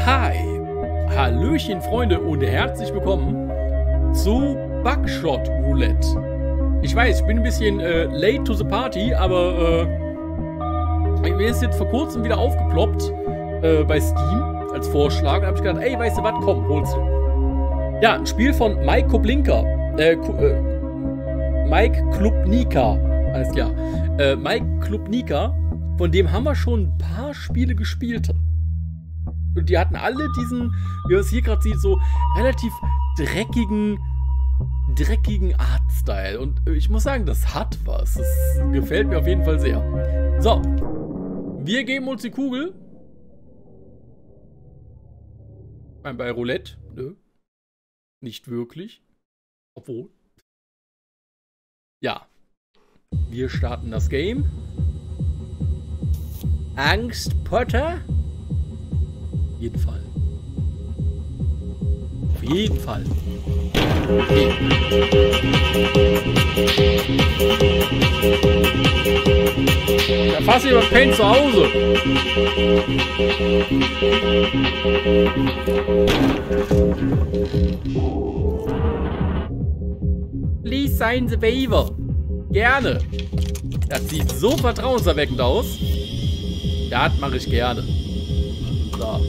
Hi, Hallöchen Freunde und herzlich willkommen zu Buckshot Roulette. Ich weiß, ich bin ein bisschen late to the party, aber mir ist jetzt vor kurzem wieder aufgeploppt bei Steam als Vorschlag. Da habe ich gedacht, ey, weißt du was, komm, holst du. Ja, ein Spiel von Mike Klubnica. Mike Klubnica, alles klar. Mike Klubnica, von dem haben wir schon ein paar Spiele gespielt. Und die hatten alle diesen, wie man es hier gerade sieht, so relativ dreckigen Artstyle. Und ich muss sagen, das hat was. Das gefällt mir auf jeden Fall sehr. So, wir geben uns die Kugel. Bei Roulette, nö. Nicht wirklich. Obwohl. Ja. Wir starten das Game. Angst, Potter? Auf jeden Fall. Auf jeden Fall. Okay. Da fasse ich über Paint zu Hause. Please sign the waiver. Gerne. Das sieht so vertrauenserweckend aus. Das mache ich gerne. So.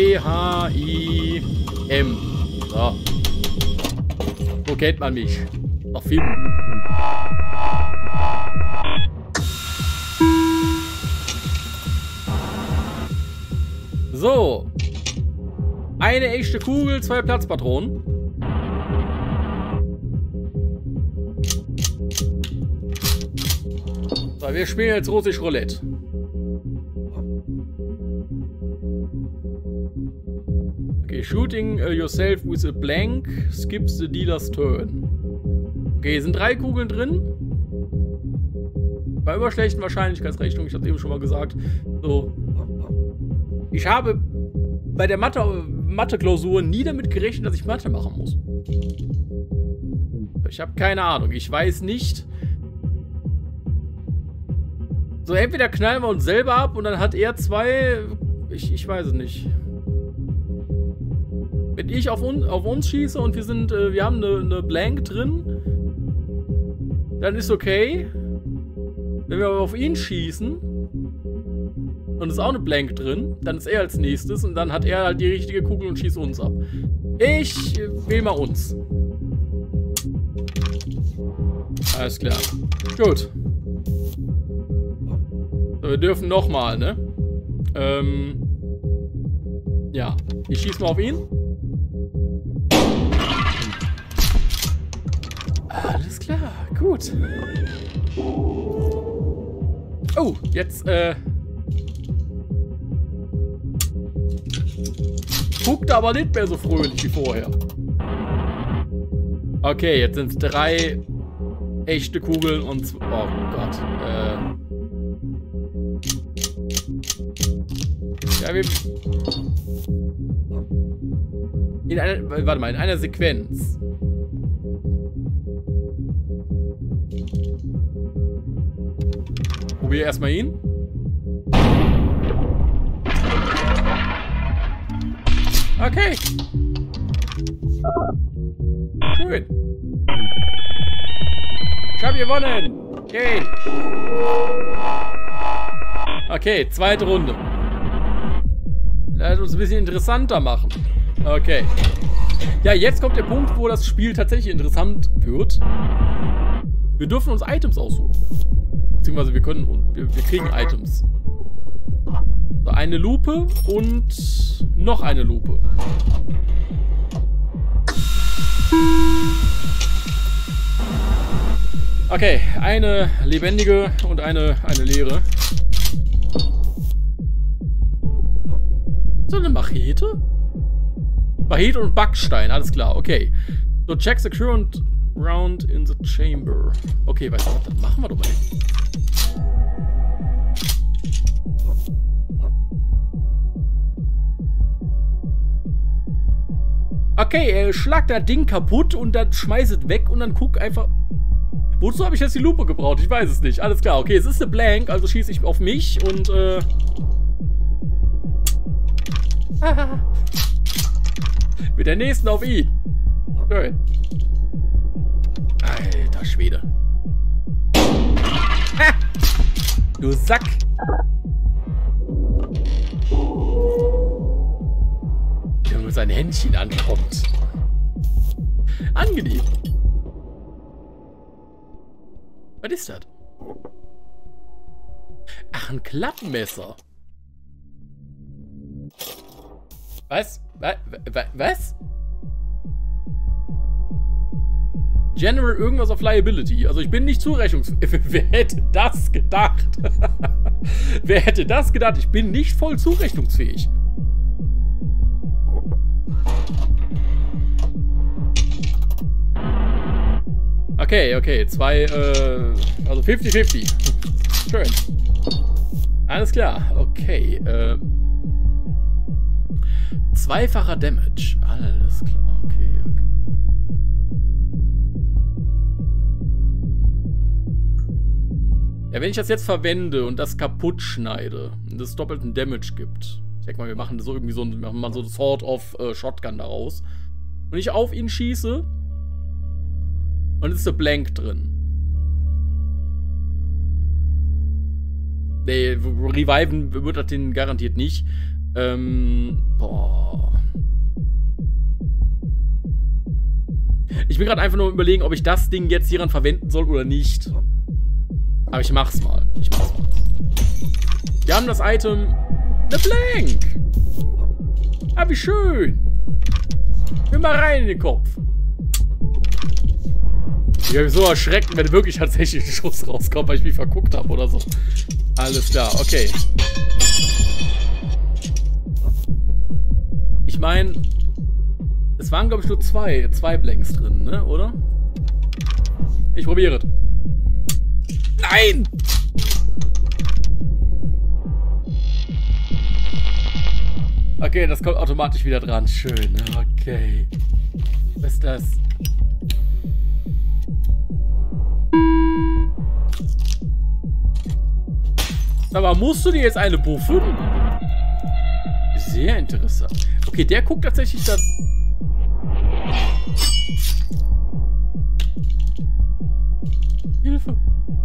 P-H-I-M. So. So kennt man mich. Auf Film. So. Eine echte Kugel, 2 Platzpatronen. So, wir spielen jetzt russisch Roulette. Okay, shooting yourself with a blank skips the dealer's turn. Okay, sind 3 Kugeln drin. Bei überschlechten Wahrscheinlichkeitsrechnung, ich habe eben schon mal gesagt. So. Ich habe bei der Mathe-Klausur nie damit gerechnet, dass ich Mathe machen muss. Ich habe keine Ahnung. Ich weiß nicht. So, entweder knallen wir uns selber ab und dann hat er 2. Ich weiß es nicht. Wenn ich auf uns schieße und wir haben eine Blank drin, dann ist okay. Wenn wir aber auf ihn schießen und es ist auch eine Blank drin, dann ist er als nächstes und dann hat er halt die richtige Kugel und schießt uns ab. Ich wähle mal uns. Alles klar. Gut. So, wir dürfen nochmal, ne? Ja. Ich schieße mal auf ihn. Alles klar, gut. Oh, jetzt, guckt aber nicht mehr so fröhlich wie vorher. Okay, jetzt sind es 3 echte Kugeln und... Oh Gott, ja, wir... Warte mal, in einer Sequenz. Probier erstmal ihn. Okay. Schön. Ich habe gewonnen. Okay. Okay, zweite Runde. Lass uns ein bisschen interessanter machen. Okay. Ja, jetzt kommt der Punkt, wo das Spiel tatsächlich interessant wird. Wir dürfen uns Items aussuchen. Beziehungsweise wir kriegen Items. So, eine Lupe und noch eine Lupe. Okay, eine lebendige und eine leere. So eine Machete? Machete und Backstein, alles klar, okay. So, check the current round in the chamber. Okay, weißt du was, das machen wir doch mal nicht. Okay, schlag das Ding kaputt und dann schmeiß es weg und dann guck einfach... Wozu habe ich jetzt die Lupe gebraucht? Ich weiß es nicht. Alles klar, okay, es ist eine Blank, also schieße ich auf mich und Mit der nächsten auf ihn. Schön. Alter Schwede. Ah, du Sack. Der mit seinem Händchen ankommt. Angenehm. Was ist das? Ach, ein Klappmesser. Was? Was? General irgendwas auf Liability. Also ich bin nicht zurechnungsfähig. Wer hätte das gedacht? Wer hätte das gedacht? Ich bin nicht voll zurechnungsfähig. Okay, okay. Also 50-50. Schön. Alles klar. Okay. Zweifacher Damage. Alles klar. Okay, okay. Ja, wenn ich das jetzt verwende und das kaputt schneide und es doppelten Damage gibt. Ich denke mal, wir machen so irgendwie so ein Sort of Shotgun daraus. Und ich auf ihn schieße und es ist eine Blank drin. Nee, reviven wird das den garantiert nicht. Boah. Ich bin gerade einfach nur überlegen, ob ich das Ding jetzt hieran verwenden soll oder nicht. Aber ich mach's mal. Wir haben das Item The Blank. Ah, wie schön. Nimm mal rein in den Kopf. Ich werde mich so erschrecken, wenn wirklich tatsächlich ein Schuss rauskommt, weil ich mich verguckt habe oder so. Alles klar, okay. Ich meine, es waren, glaube ich, nur zwei Blanks drin, ne? Oder? Ich probiere es. Nein! Okay, das kommt automatisch wieder dran. Schön, okay. Was ist das? Aber musst du dir jetzt eine buffen? Sehr interessant. Okay, der guckt tatsächlich da. Hilfe.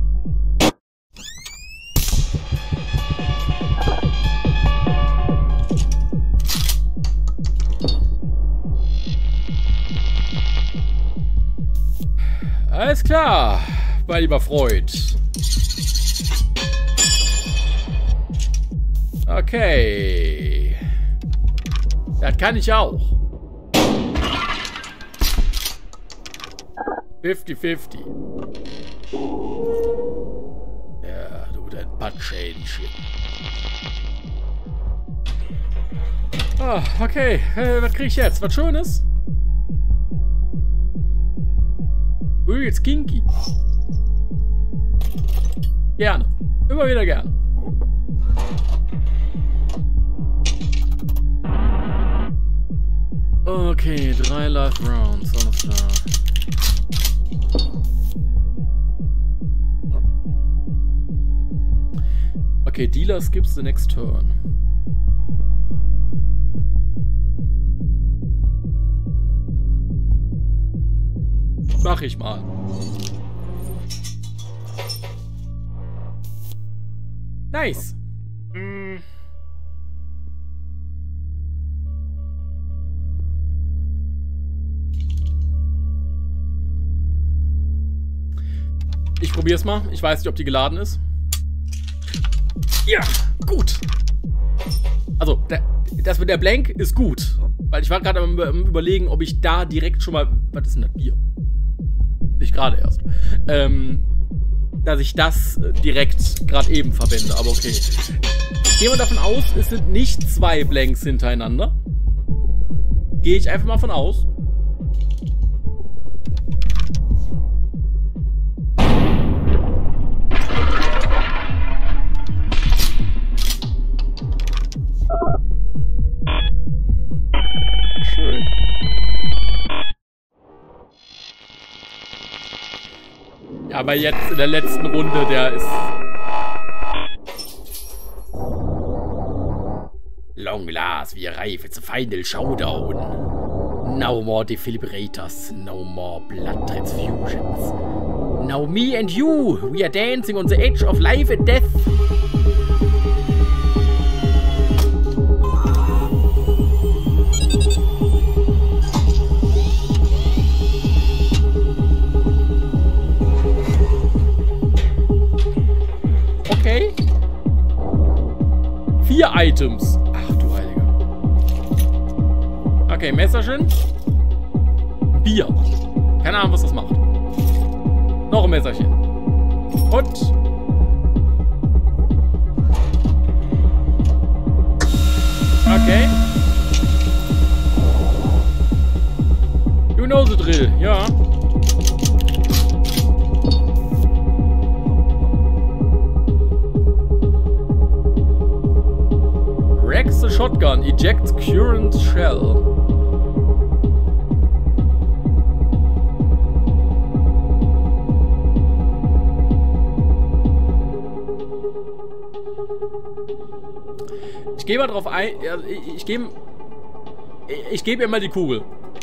Alles klar, mein lieber Freund. Okay. Das kann ich auch. 50-50. Ja, du dein Buttschähnchen. Ah, okay. Was krieg ich jetzt? Was Schönes? Jetzt kinky. Gerne. Immer wieder gerne. Okay, 3 Life Rounds, alles klar. Okay, Dealer skips the next turn. Mach ich mal. Nice. Ich probiere es mal. Ich weiß nicht, ob die geladen ist. Ja, gut. Also, das mit der Blank ist gut. Weil ich war gerade am Überlegen, ob ich da direkt schon mal... Was ist denn das Bier? Nicht gerade erst. Dass ich das direkt gerade eben verwende. Aber okay. Gehen wir davon aus, es sind nicht 2 Blanks hintereinander. Gehe ich einfach mal von aus. Schön. Ja, aber jetzt in der letzten Runde, der ist... long last, we arrive at the final showdown. No more defibrillators, no more blood transfusions. Now me and you, we are dancing on the edge of life and death. Okay. 4 Items. Ach du Heiliger. Okay, Messerchen. Bier. Keine Ahnung, was das macht. Noch ein Messerchen. Und... Okay. You know the drill. Ja. Rex the shotgun. Ejects current shell. Ich gehe mal drauf ein. Ich gebe ihr mal die Kugel.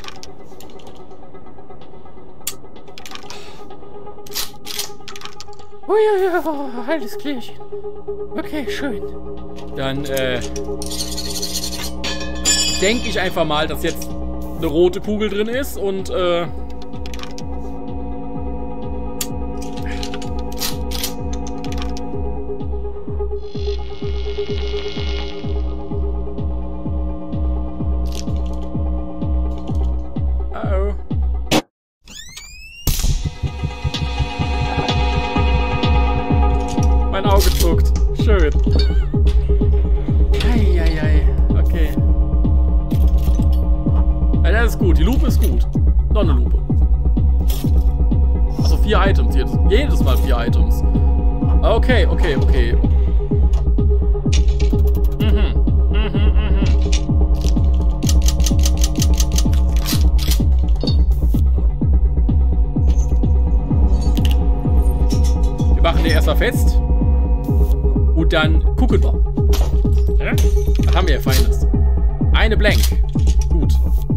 Oh ja, alles klärchen. Okay, schön. Dann, denke ich einfach mal, dass jetzt eine rote Kugel drin ist und, mein Auge zuckt. Schön. Eieiei. Okay. Ja, das ist gut. Die Lupe ist gut. Noch eine Lupe. Also 4 Items. Jedes Mal 4 Items. Okay. Wir machen die erstmal fest. Und dann gucken wir. Ja? Was haben wir hier Feines? Eine Blank. Gut.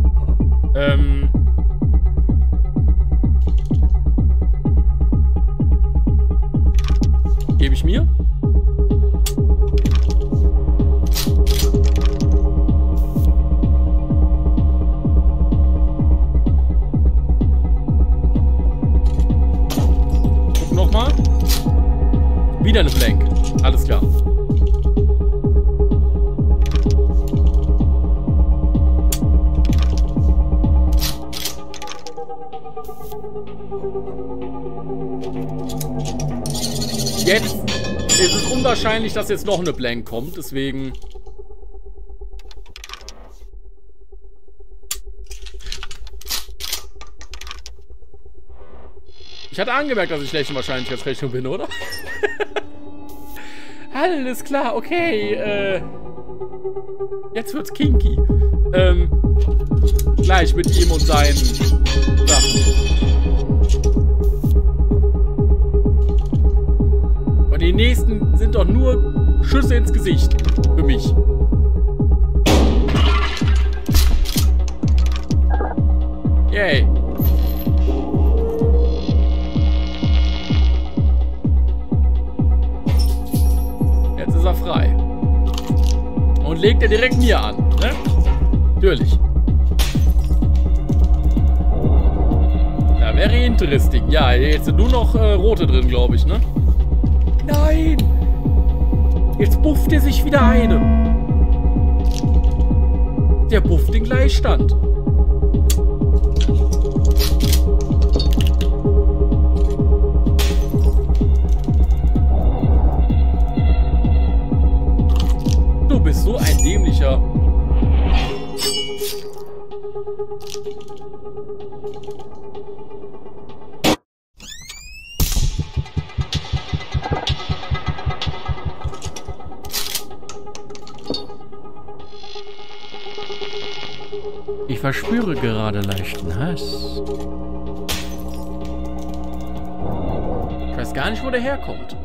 Gebe ich mir. Guck nochmal. Wieder eine Blank. Alles klar. Jetzt ist es unwahrscheinlich, dass jetzt noch eine Blank kommt, deswegen... Ich hatte angemerkt, dass ich schlecht in Wahrscheinlichkeitsrechnung bin, oder? Alles klar, okay, jetzt wird's kinky. Gleich mit ihm und seinen Sachen. Und die nächsten sind doch nur Schüsse ins Gesicht. Für mich. Yay. Jetzt ist er frei. Und legt er direkt mir an, ne? Natürlich. Ja, wäre interesting. Ja, jetzt sind nur noch rote drin, glaube ich, ne? Nein! Jetzt bufft er sich wieder eine. Der bufft den Gleichstand. Du bist so ein dämlicher... Ich verspüre gerade leichten Hass. Ich weiß gar nicht, wo der herkommt.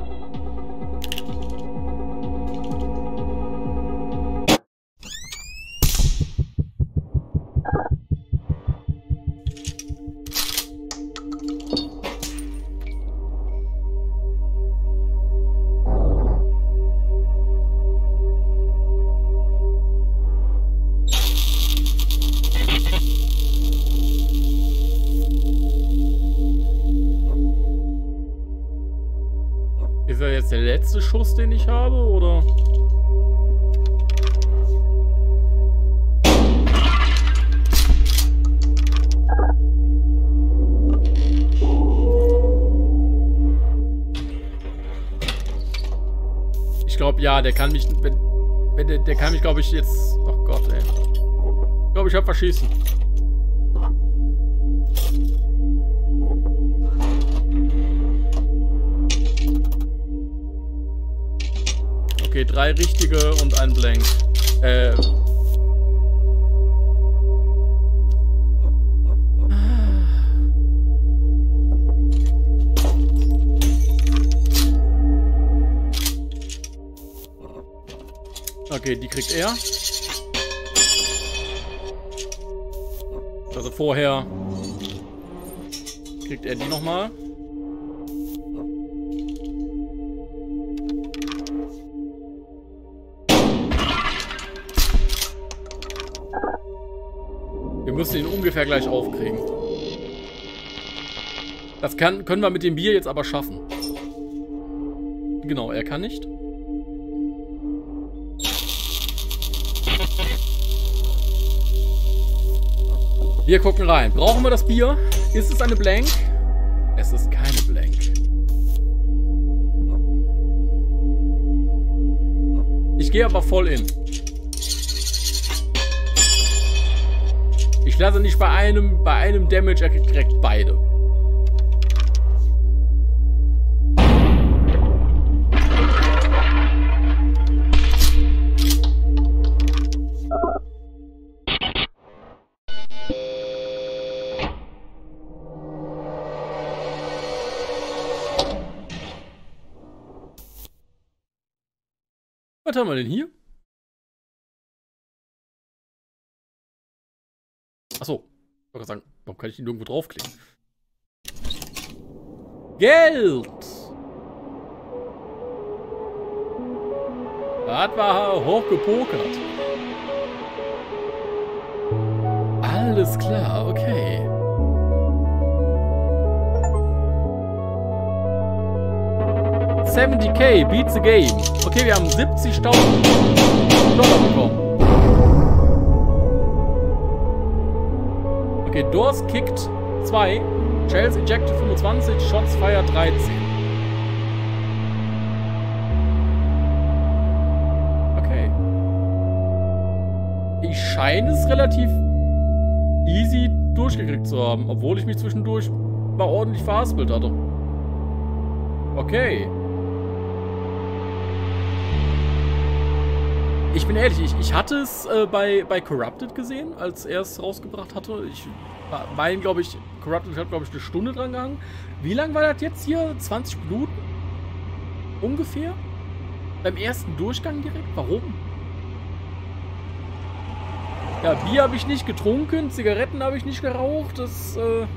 letzte Schuss, den ich habe, oder? Ich glaube, ja, der kann mich... Der kann mich, glaube ich, jetzt... Oh Gott, ey. Ich glaube, ich habe verschießen. Okay, 3 richtige und ein Blank. Okay, die kriegt er. Also vorher kriegt er die nochmal. Wir müssen ihn ungefähr gleich aufkriegen. Das können wir mit dem Bier jetzt aber schaffen. Genau, er kann nicht. Wir gucken rein. Brauchen wir das Bier? Ist es eine Blank? Es ist keine Blank. Ich gehe aber voll in. Ich lasse nicht bei einem Damage, er kriegt direkt beide. Was haben wir denn hier? Achso. Ich wollte sagen, warum kann ich ihn irgendwo draufklicken? Geld! Das war hochgepokert. Alles klar, okay. $70K, beat the game. Okay, wir haben 70.000 $ bekommen. Okay, Doors kicked 2, Shells ejected 25, Shots fired 13. Okay. Ich scheine es relativ easy durchgekriegt zu haben, obwohl ich mich zwischendurch mal ordentlich verhaspelt hatte. Okay. Ich bin ehrlich, ich hatte es bei Corrupted gesehen, als er es rausgebracht hatte. Ich meine, glaube ich, Corrupted hat, glaube ich, eine Stunde dran gehangen. Wie lang war das jetzt hier? 20 Minuten? Ungefähr? Beim ersten Durchgang direkt? Warum? Ja, Bier habe ich nicht getrunken, Zigaretten habe ich nicht geraucht. Das,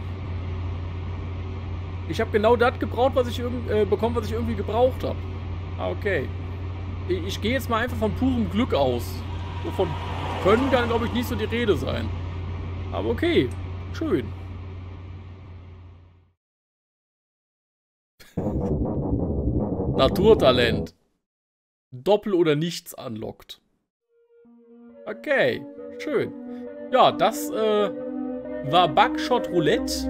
ich habe genau das gebraucht, was ich bekommen, was ich irgendwie gebraucht habe. Ah, okay. Ich gehe jetzt mal einfach von purem Glück aus. So von können kann, glaube ich, nicht so die Rede sein. Aber okay. Schön. Naturtalent. Doppel oder nichts unlockt. Okay. Schön. Ja, das war Buckshot Roulette.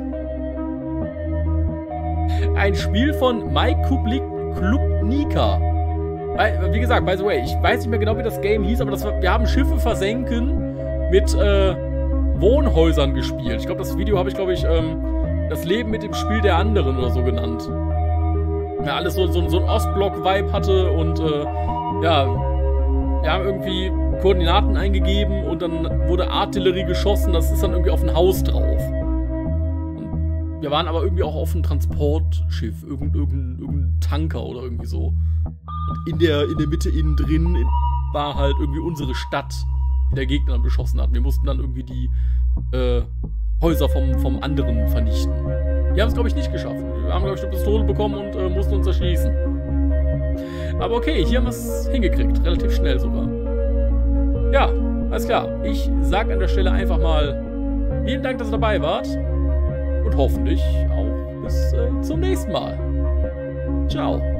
Ein Spiel von Mike Klubnika. Wie gesagt, by the way, ich weiß nicht mehr genau, wie das Game hieß, aber wir haben Schiffe versenken mit Wohnhäusern gespielt. Ich glaube, das Video habe ich, glaube ich, das Leben mit dem Spiel der anderen oder so genannt. Ja, alles so ein Ostblock-Vibe hatte und ja, wir haben irgendwie Koordinaten eingegeben und dann wurde Artillerie geschossen, das ist dann irgendwie auf ein Haus drauf. Und wir waren aber irgendwie auch auf einem Transportschiff, irgendein Tanker oder irgendwie so. Und in der Mitte innen drin war halt irgendwie unsere Stadt, die der Gegner dann beschossen hat. Wir mussten dann irgendwie die Häuser vom anderen vernichten. Wir haben es, glaube ich, nicht geschafft. Wir haben, glaube ich, eine Pistole bekommen und mussten uns erschießen. Aber okay, hier haben wir es hingekriegt. Relativ schnell sogar. Ja, alles klar. Ich sage an der Stelle einfach mal vielen Dank, dass ihr dabei wart. Und hoffentlich auch bis zum nächsten Mal. Ciao.